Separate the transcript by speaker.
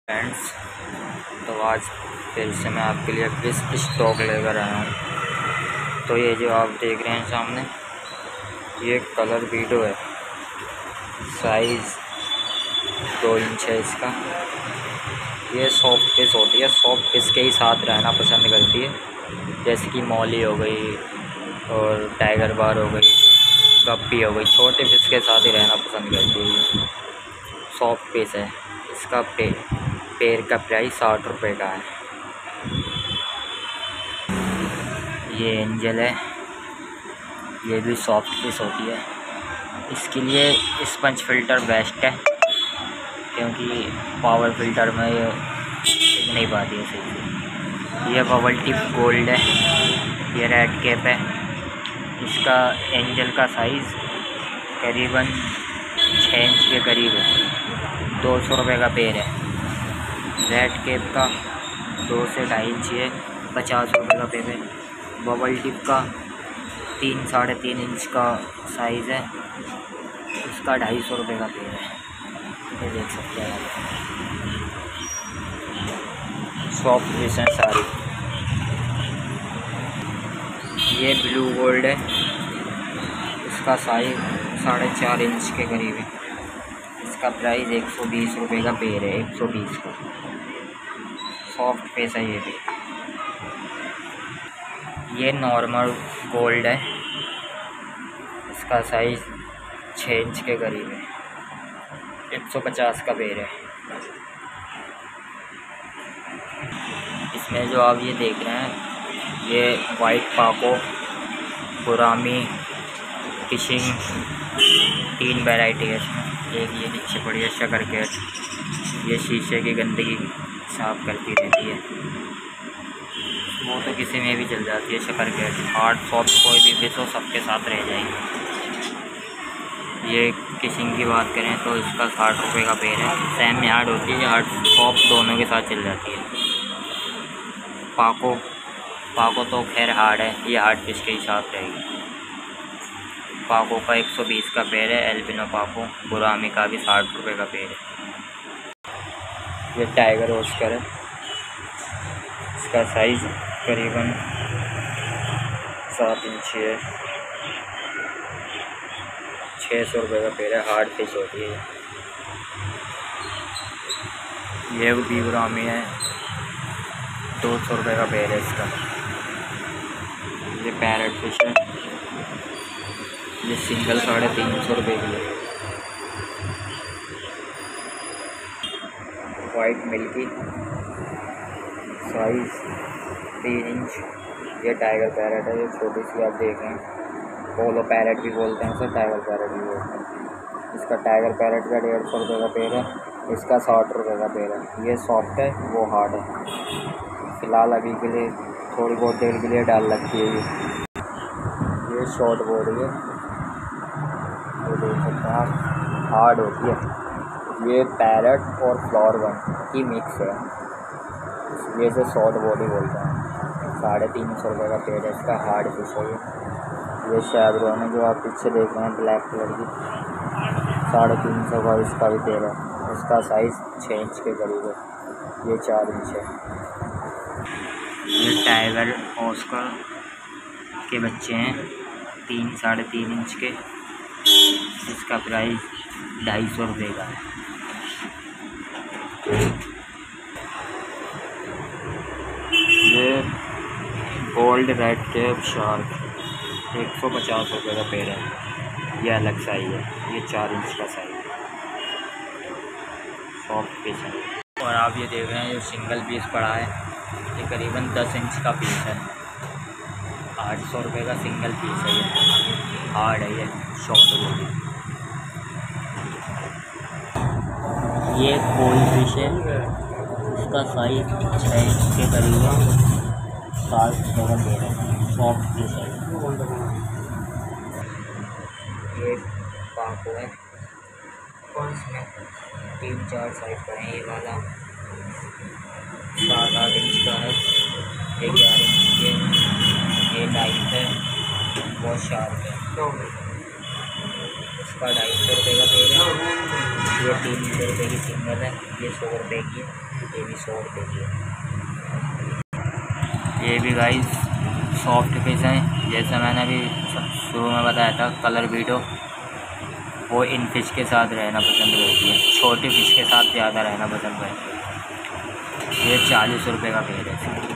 Speaker 1: Friends, तो आज फिर से मैं आपके लिए फिश स्टॉक लेकर आया हूँ। तो ये जो आप देख रहे हैं सामने, ये कलर वीडियो है। साइज़ 2 इंच है इसका। ये सॉफ्ट फिश होती है, सॉफ्ट फिश के ही साथ रहना पसंद करती है, जैसे कि मौली हो गई और टाइगर बार हो गई, गप्पी हो गई। छोटे फिश के साथ ही रहना पसंद करती है। सॉफ्ट फिश है। इसका पेड़ का प्राइस 60 रुपये का है। ये एंजल है, ये भी सॉफ्ट फिश होती है। इसके लिए स्पंज फ़िल्टर बेस्ट है, क्योंकि पावर फिल्टर में ये टिक नहीं पाती है सही से। ये बबल टिप गोल्ड है, ये रेड कैप है। इसका एंजल का साइज़ करीबन 6 इंच के करीब है। 200 रुपये का पेड़ है। रेड केप का 2 से 2.5 इंच है, 50 रुपये का पेड़ है। बबल टिप का 3 साढ़े 3 इंच का साइज़ है, इसका 250 रुपये का पेड़ है। ये देख सकते हैं आप, सॉफ्ट फिश हैं सारी। ये ब्लू गोल्ड है, इसका साइज़ 4.5 इंच के करीब है। इसका प्राइस 120 रुपये का पेड़ है, 120 का। सॉफ्ट फिश है ये भी। ये नॉर्मल गोल्ड है, इसका साइज़ 6 इंच के करीब है, 150 का पेड़ है। इसमें जो आप ये देख रहे हैं, ये वाइट पाको, गुरामी, फिशिंग, 3 वैरायटी है इसमें। एक ये नीचे पड़ी है शकरकैट, ये शीशे की गंदगी साफ करती रहती है, वो तो किसी में भी चल जाती है। शकरकैट हार्ड सॉफ्ट कोई भी फिश हो, सबके साथ रह जाएगी। ये किशिंग की बात करें तो इसका 60 रुपये का पेड़ है। सेमी हार्ड होती है, हार्ड सॉफ्ट दोनों के साथ चल जाती है। पाको तो खैर हार्ड है, ये हार्ड फिश के ही साथ रहेगी। पाको का 120 का पेड़ है। एल्बिनो पाको, गुरामी का भी 60 रुपये का पेड़ है। ये टाइगर ओस्कर है, इसका साइज़ करीबन 7 इंच है, 600 रुपये का पेड़ है। हार्ड फिश होती है ये भी। गुरामी है, 200 रुपये का पेड़ है इसका। ये पैरेट फिश है, ये सिंगल 350 रुपये की है। White milky, size 3 inch. ये टाइगर पैरेट है, ये छोटी सी आप देखें, पोलो पैरेट भी बोलते हैं इसे, टाइगर पैरेट भी बोलते हैं। इसका टाइगर पैरेट का 150 रुपये का पेड़ है, इसका 60 रुपये का पेड़ है। ये सॉफ्ट है, वो हार्ड है। फ़िलहाल अभी के लिए थोड़ी बहुत देर के लिए डाल रखी है ये शॉर्ट बॉडी है, ये देख सकते हैं आप, हार्ड होती है। ये पैरेट और फ्लावर वन की मिक्स है, इसलिए से शॉर्ट बॉडी बोलते हैं। 350 रुपये का पेड़ है, इसका हार्ड फिश है ये शैब्रोन है, जो आप पीछे देख रहे हैं ब्लैक कलर की, 350 का इसका भी पेड़ है। इसका साइज़ 6 इंच के करीब है, ये 4 इंच है। ये टाइगर ऑस्कर के बच्चे हैं, 3 साढ़े 3 इंच के। इसका प्राइस 250 रुपये का है। ये गोल्ड रेड कैप शार्क, 150 रुपये का पेड़ है। ये अलग साइज़ है, ये 4 इंच का साइज़ है, सॉफ्ट पीस है। और आप ये देख रहे हैं, ये सिंगल पीस पड़ा है, ये करीबन 10 इंच का पीस है। 800 रुपये का सिंगल पीस है। ये हार्ड है, ये शॉर्ट बॉडी। ये कोई फिश है, इसका साइज़ 6 इंच के करीब है, 60 रुपये का पेड़ है, सॉफ्ट फिश है। ये पाको है, इसमें 3-4 साइज़ का है। ये वाला 7-8 इंच का है, ये 11 इंच के, ये लाइट है, बहुत शार्प है। इसका 250 रुपये का पेड़ है। ये 300 रुपये की सिंगल है, ये 100 रुपये की है, ये भी 100 रुपये की है। ये भी गाइस सॉफ्ट फिश हैं, जैसे मैंने अभी शुरू में बताया था कलर वीडियो, वो इन फिश के साथ रहना पसंद करती है, छोटी फिश के साथ ज़्यादा रहना पसंद करती है। ये 40 रुपये का पेड़ है।